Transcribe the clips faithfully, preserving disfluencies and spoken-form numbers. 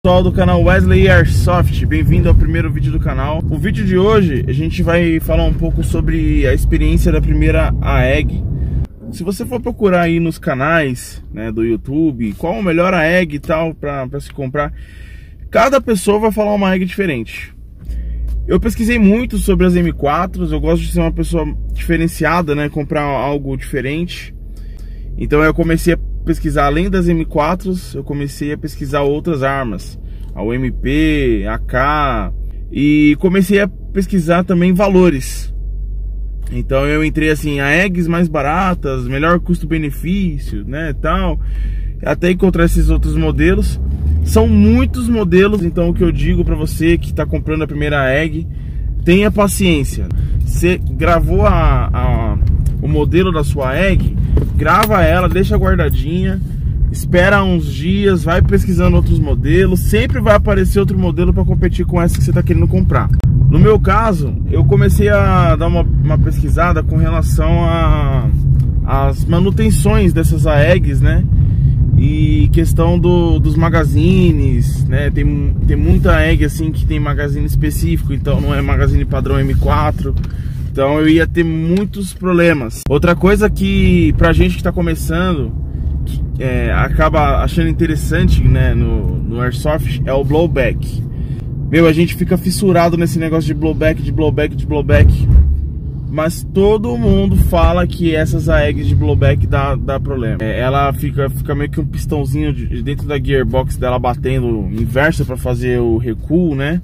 Pessoal do canal Wesley Airsoft, bem-vindo ao primeiro vídeo do canal. O vídeo de hoje a gente vai falar um pouco sobre a experiência da primeira A E G. Se você for procurar aí nos canais, né, do YouTube, qual o melhor A E G e tal para se comprar, cada pessoa vai falar uma A E G diferente. Eu pesquisei muito sobre as M quatro, eu gosto de ser uma pessoa diferenciada, né, comprar algo diferente. Então eu comecei a pesquisar, além das M quatro, eu comecei a pesquisar outras armas, a U M P, A K, e comecei a pesquisar também valores. Então eu entrei assim, A E Gs mais baratas, melhor custo-benefício, né, tal, até encontrar esses outros modelos. São muitos modelos, então o que eu digo para você que está comprando a primeira A E G, tenha paciência. Você gravou a, a, o modelo da sua A E G, grava ela, deixa guardadinha, espera uns dias, vai pesquisando outros modelos, sempre vai aparecer outro modelo para competir com essa que você está querendo comprar. No meu caso, eu comecei a dar uma, uma pesquisada com relação às manutenções dessas A E Gs, né? E questão do, dos magazines, né? Tem, tem muita A E G assim que tem magazine específico, então não é magazine padrão M quatro. Então eu ia ter muitos problemas. Outra coisa que pra gente que tá começando, que, é, acaba achando interessante, né, no, no Airsoft, é o blowback. Meu, a gente fica fissurado nesse negócio de blowback, de blowback, de blowback. Mas todo mundo fala que essas A E Gs de blowback dá, dá problema. É, ela fica, fica meio que um pistãozinho de, dentro da gearbox dela batendo inversa para fazer o recuo, né?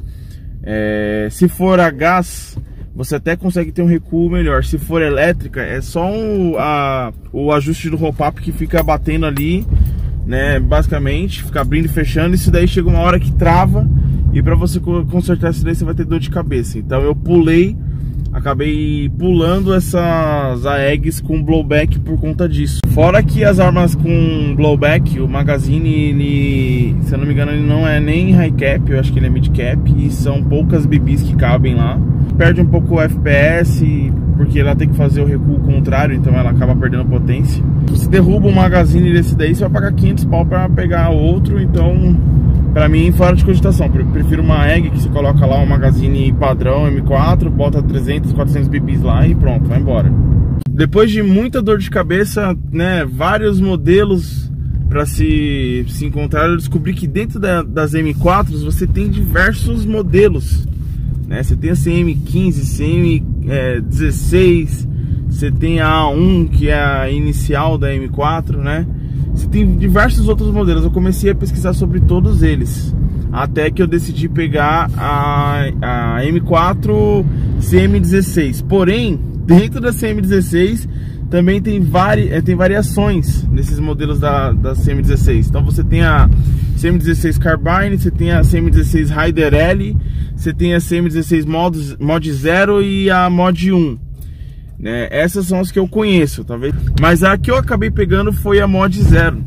É, se for a gás, você até consegue ter um recuo melhor. Se for elétrica, é só um, a, o ajuste do roll-up que fica batendo ali, né? Basicamente, fica abrindo e fechando. Isso daí chega uma hora que trava, e para você consertar isso daí você vai ter dor de cabeça. Então eu pulei, acabei pulando essas A E Gs com blowback por conta disso. Fora que as armas com blowback, o magazine, ele, se eu não me engano, ele não é nem high cap, eu acho que ele é mid cap, e são poucas B Bs que cabem lá. Perde um pouco o F P S, porque ela tem que fazer o recuo contrário, então ela acaba perdendo potência. Se derruba um magazine desse daí, você vai pagar quinhentos pau pra pegar outro, então pra mim, fora de cogitação. Prefiro uma A E G que você coloca lá um magazine padrão M quatro, bota trezentos, quatrocentos B Bs lá e pronto, vai embora. Depois de muita dor de cabeça, né, vários modelos para se, se encontrar, eu descobri que dentro da, das M quatro você tem diversos modelos, né? Você tem a C M quinze, C M dezesseis, você tem a A um, que é a inicial da M quatro, né? Você tem diversos outros modelos. Eu comecei a pesquisar sobre todos eles, até que eu decidi pegar a, a M quatro C M dezesseis. Porém, dentro da C M dezesseis também tem, vari, tem variações nesses modelos da, da C M dezesseis. Então você tem a C M dezesseis Carbine, você tem a C M dezesseis Raider L, você tem a C M dezesseis Mod, Mod zero e a Mod um. Né? Essas são as que eu conheço, talvez. Mas a que eu acabei pegando foi a Mod zero.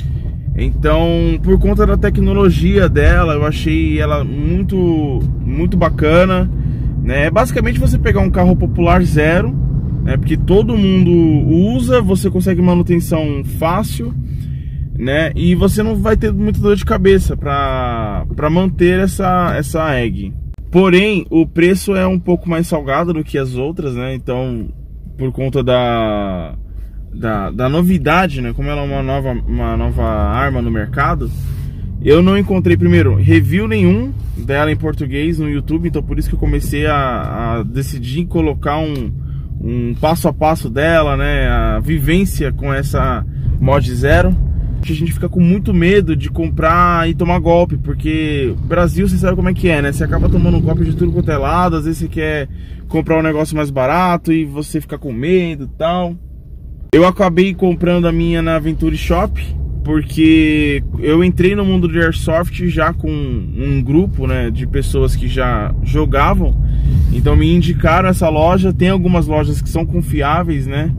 Então, por conta da tecnologia dela, eu achei ela muito, muito bacana, né? É basicamente você pegar um carro popular zero, né? Porque todo mundo usa, você consegue manutenção fácil, né? E você não vai ter muita dor de cabeça para para manter essa, essa A E G. Porém, o preço é um pouco mais salgado do que as outras, né? Então, por conta da, da, da novidade, né? Como ela é uma nova, uma nova arma no mercado, eu não encontrei, primeiro, review nenhum dela em português no YouTube. Então, por isso que eu comecei a, a decidir colocar um, um passo a passo dela, né? A vivência com essa Mod zero. A gente fica com muito medo de comprar e tomar golpe, porque o Brasil, você sabe como é que é, né? Você acaba tomando um golpe de tudo quanto é lado. Às vezes você quer comprar um negócio mais barato e você fica com medo e tal. Eu acabei comprando a minha na Aventure Shop, porque eu entrei no mundo de Airsoft já com um grupo, né, de pessoas que já jogavam. Então me indicaram essa loja. Tem algumas lojas que são confiáveis, né?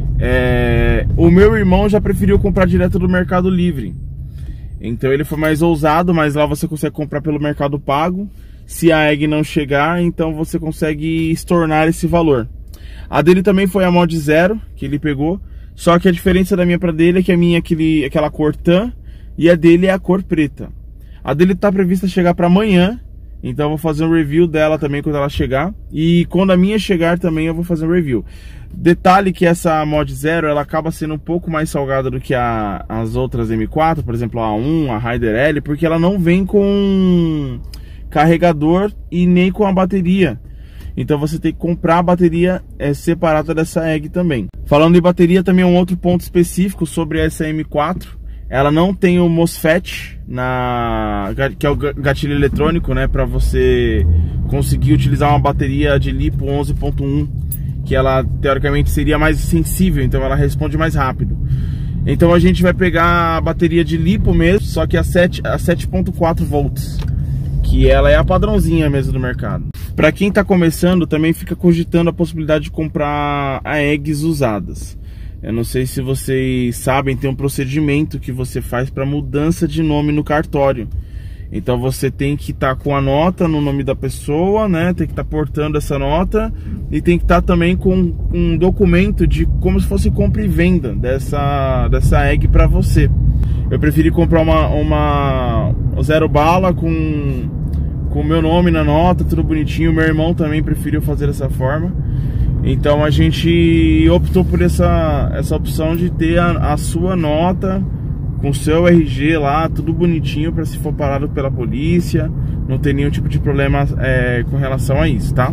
É, o meu irmão já preferiu comprar direto do Mercado Livre. Então ele foi mais ousado, mas lá você consegue comprar pelo Mercado Pago. Se a A E G não chegar, então você consegue estornar esse valor. A dele também foi a Mod zero, que ele pegou. Só que a diferença da minha para dele é que a minha é aquele, aquela cor tan e a dele é a cor preta. A dele tá prevista chegar para amanhã, então eu vou fazer um review dela também quando ela chegar. E quando a minha chegar também eu vou fazer um review. Detalhe que essa Mod Zero, ela acaba sendo um pouco mais salgada do que a, as outras M quatro, por exemplo a A um, a Raider L, porque ela não vem com carregador e nem com a bateria. Então você tem que comprar a bateria é, separada dessa E G também. Falando em bateria, também é um outro ponto específico sobre essa M quatro. Ela não tem o MOSFET, na, que é o gatilho eletrônico, né, para você conseguir utilizar uma bateria de lipo onze ponto um, que ela teoricamente seria mais sensível, então ela responde mais rápido. Então a gente vai pegar a bateria de lipo mesmo, só que a sete ponto quatro volts, que ela é a padrãozinha mesmo do mercado. Para quem está começando, também fica cogitando a possibilidade de comprar a E Gs usadas. Eu não sei se vocês sabem, tem um procedimento que você faz para mudança de nome no cartório. Então você tem que estar tá com a nota no nome da pessoa, né? Tem que estar tá portando essa nota e tem que estar tá também com um documento de como se fosse compra e venda dessa, dessa E G para você. Eu preferi comprar uma, uma zero bala com com o meu nome na nota, tudo bonitinho. Meu irmão também preferiu fazer dessa forma. Então a gente optou por essa, essa opção de ter a, a sua nota com o seu R G lá, tudo bonitinho, para se for parado pela polícia, não ter nenhum tipo de problema é, com relação a isso, tá?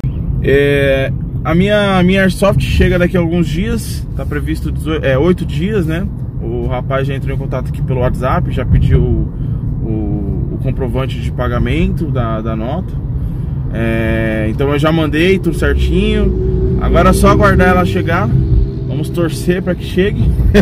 É, a minha, a minha Airsoft chega daqui a alguns dias, tá previsto é, oito dias, né? O rapaz já entrou em contato aqui pelo WhatsApp, já pediu o, o comprovante de pagamento da, da nota. É, então eu já mandei tudo certinho. Agora é só aguardar ela chegar. Vamos torcer para que chegue.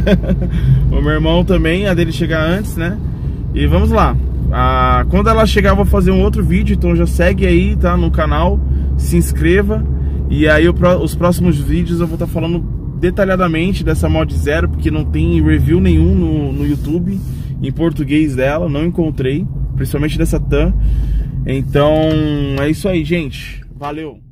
O meu irmão também, a dele chegar antes, né? E vamos lá. Ah, quando ela chegar eu vou fazer um outro vídeo. Então já segue aí, tá? No canal. Se inscreva. E aí o, os próximos vídeos eu vou estar tá falando detalhadamente dessa Mod Zero, porque não tem review nenhum no, no YouTube em português dela. Não encontrei. Principalmente dessa T A M. Então é isso aí, gente. Valeu!